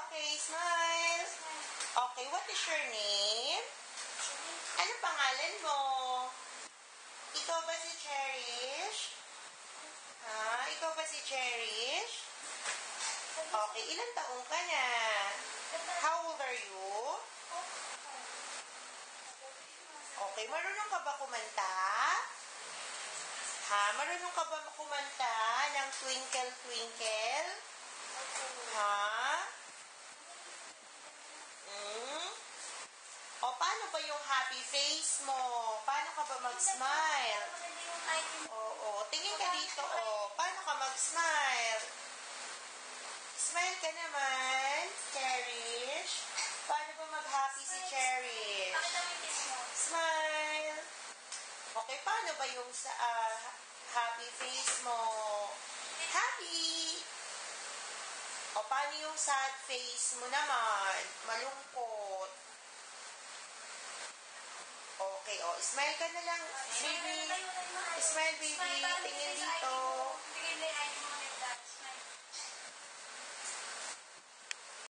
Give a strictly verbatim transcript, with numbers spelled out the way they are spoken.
Okay, smile. Okay, what is your name? Ano pangalan mo? Ikaw ba si Cherish? Ha? Ikaw ba si Cherish? Okay, ilang taong ka na? How old are you? Okay, marunong ka ba kumanta? Ha? Marunong ka ba kumanta ng Twinkle Twinkle? Ha? Hmm? O, paano ba yung happy face mo? Paano ka ba mag-smile? Oo, tingin ka dito, o. Paano ka mag-smile? Smile ka naman, Cherish. Paano ba mag-happy si Cherish? Smile. Okay, paano ba yung sa uh, happy face mo? Happy. O, paano yung sad face mo naman? Malungkot. Okay, o, smile ka na lang, baby. Smile, baby. Tingin dito.